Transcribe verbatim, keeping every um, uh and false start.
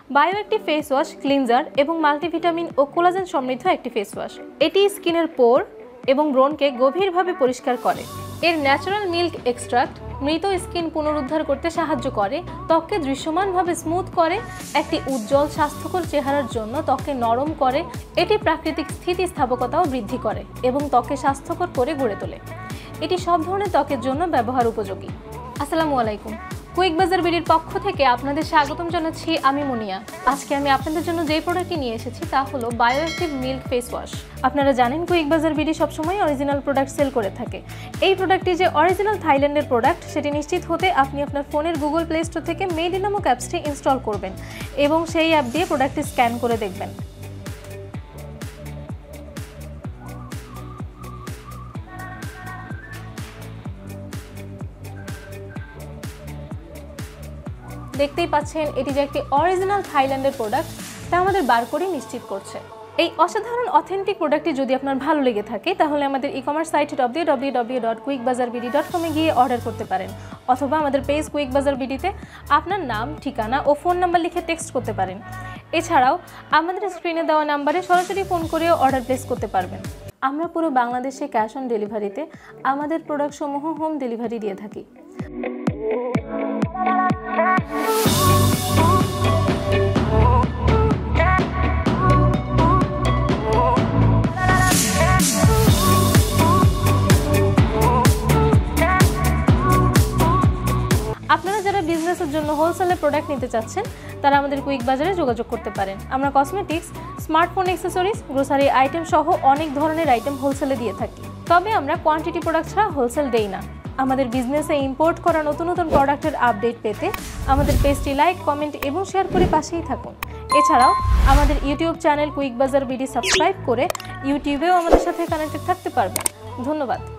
Bio একটি face wash, cleanser এবং multivitamin ও কোলাজেন সমৃদ্ধ একটি ফেস ওয়াশ। এটি স্কিনের পোর এবং ব্রণকে গভীরভাবে পরিষ্কার করে। এর ন্যাচারাল মিল্ক এক্সট্রাক্ট মৃত স্কিন পুনরুদ্ধার করতে সাহায্য করে, ত্বককে দৃশ্যমানভাবে স্মুথ করে, একটি উজ্জ্বল স্বাস্থ্যকর চেহারার জন্য ত্বককে নরম করে। এটি প্রাকৃতিক স্থিতিস্থাপকতাও বৃদ্ধি করে এবং ত্বককে স্বাস্থ্যকর করে গড়ে তোলে। এটি সব ধরনের ত্বকের জন্য ব্যবহার উপযোগী। আসসালামু আলাইকুম, কুইক বাজার বিডির পক্ষ থেকে আপনাদের স্বাগতম জানাচ্ছি। আমি মুনিয়া। আজকে আমি আপনাদের জন্য যে প্রোডাক্টটি নিয়ে এসেছি তা হলো bio active milk face wash. আপনারা জানেন কুইক বাজার বিডি সবসময় অরিজিনাল প্রোডাক্ট সেল করে থাকে। এই প্রোডাক্টটি যে অরিজিনাল থাইল্যান্ডের প্রোডাক্ট সেটি নিশ্চিত হতে আপনি আপনার ফোনের গুগল প্লে স্টোর থেকে মেড ইন নামক অ্যাপসটি ইনস্টল করবেন এবং সেই অ্যাপ দিয়ে প্রোডাক্টটি স্ক্যান করে দেখবেন। দেখতেই পাচ্ছেন এটি যে একটি অরিজিনাল থাইল্যান্ডের প্রোডাক্ট তা আমাদের বার করে নিশ্চিত করছে। এই অসাধারণ অথেন্টিক প্রোডাক্টটি যদি আপনার ভালো লেগে থাকে তাহলে আমাদের e commerce site W W W dot quick Bazar BD dot কমে গিয়ে অর্ডার করতে পারেন, অথবা আমাদের পেজ কুইক বাজার বিডিতে আপনার নাম, ঠিকানা ও ফোন নাম্বার লিখে টেক্সট করতে পারেন। এছাড়াও আমাদের স্ক্রিনে দেওয়া নাম্বারে সরাসরি ফোন করেও অর্ডার প্লেস করতে পারবেন। আমরা পুরো বাংলাদেশে ক্যাশ অন ডেলিভারিতে আমাদের প্রোডাক্টসমূহ হোম ডেলিভারি দিয়ে থাকি। আপনারা যারা বিজনেসের জন্য হোলসেলে প্রোডাক্ট নিতে চাচ্ছেন তারা আমাদের কুইক বাজারে যোগাযোগ করতে পারেন। আমরা cosmetics, smartphone accessories, grocery item সহ অনেক ধরনের আইটেম হোলসেলে দিয়ে থাকি। তবে আমরা কোয়ান্টিটি প্রোডাক্ট ছাড়া হোলসেল দেই না। আমাদের বিজনেসে ইম্পোর্ট করা নতুন নতুন প্রোডাক্টের আপডেট পেতে আমাদের পেজটি লাইক, কমেন্ট এবং শেয়ার করে পাশেই থাকুন। এছাড়াও আমাদের YouTube channel quick Bazar BD subscribe করে ইউটিউবেও আমাদের সাথে কানেক্টেড থাকতে পারবেন। ধন্যবাদ।